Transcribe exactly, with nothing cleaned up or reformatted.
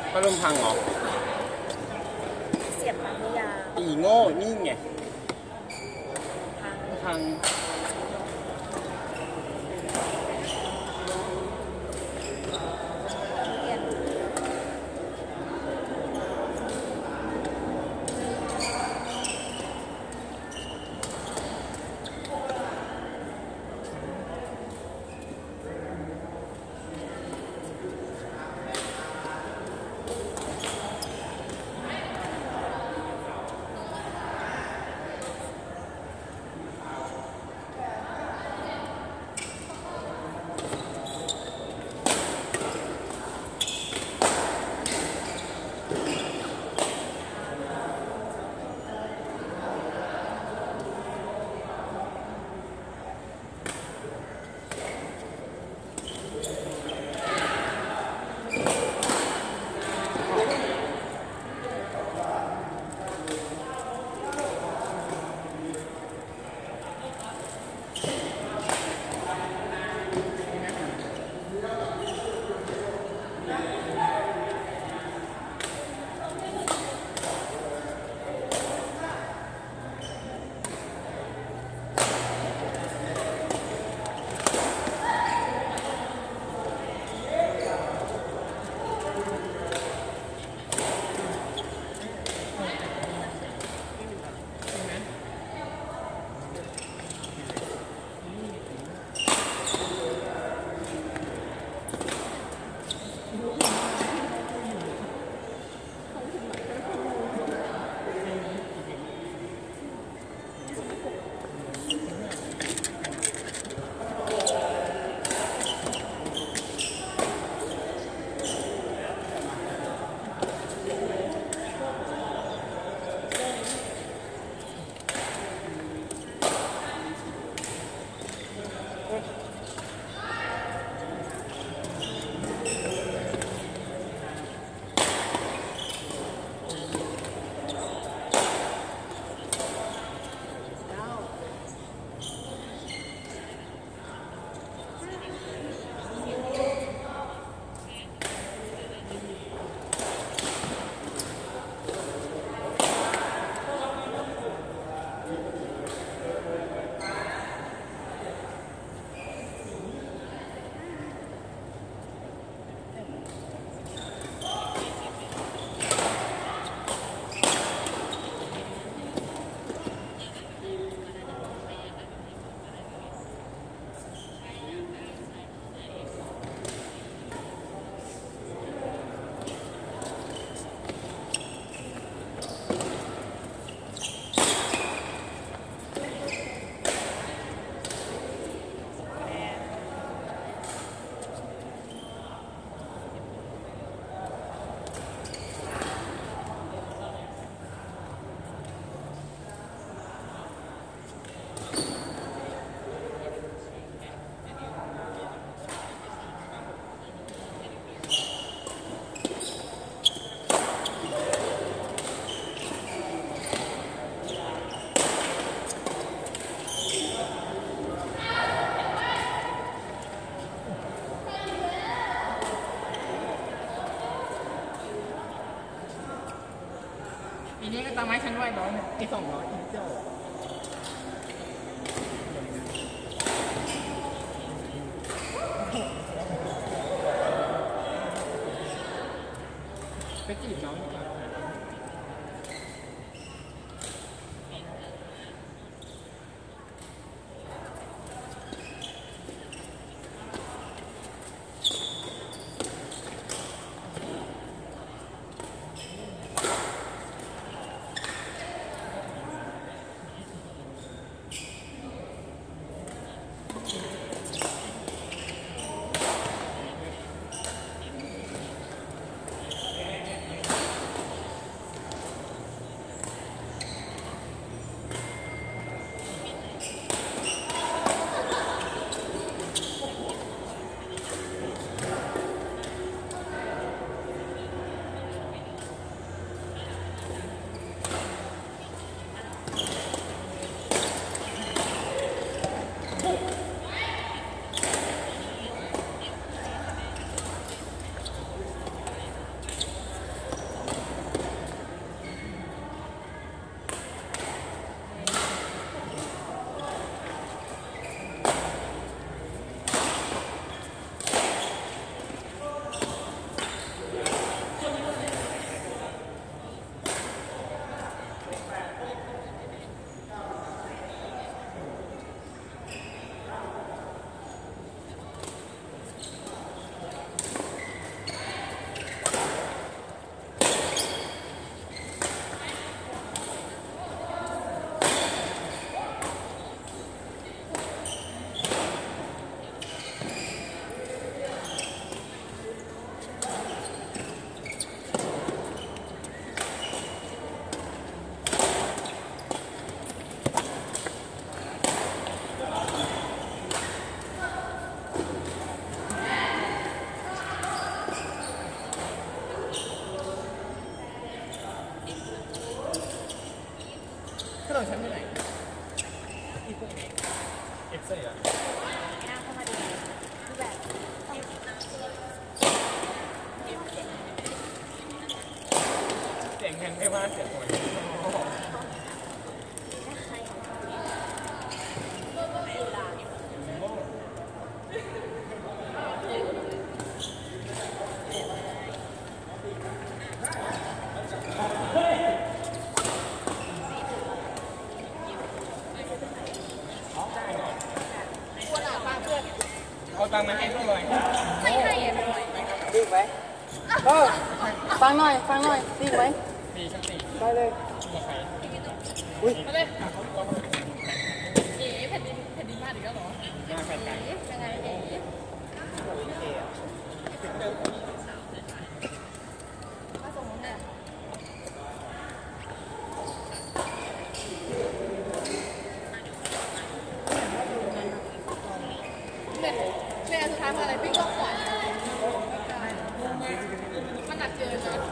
ก็เริ่มพังเหรอเสียบปลั๊กไม่ยาวอีโง่นี่ไงพังพังอีนี้ก็ตามไม้ฉันไว้ร้อยไอ้สองร้อยเจ้าไปจีบน้องดีกว่าอฉันไปไหนเอฟซีอ่ะหน้าเข้ามาดีคือแบบต้องเสียงเงินไม่ว่าเสียงหวยเอาตังค์มาให้ด้วยไม่ให้อะดีไหมเออฟังหน่อยฟังหน่อยดีไหมดีชั้นสี่ไปเลยมาใครอุ้ยมาเลยเอ๋แผ่นดินแผ่นดินมาอีกแล้วเหรอมาแผ่นไก่ยังไงเอ๋มาส่งเนี่ยเนี่ยเนี่ยสุดท้ายมาอะไรพี่ก็ขวัญมันหนักเกินนะ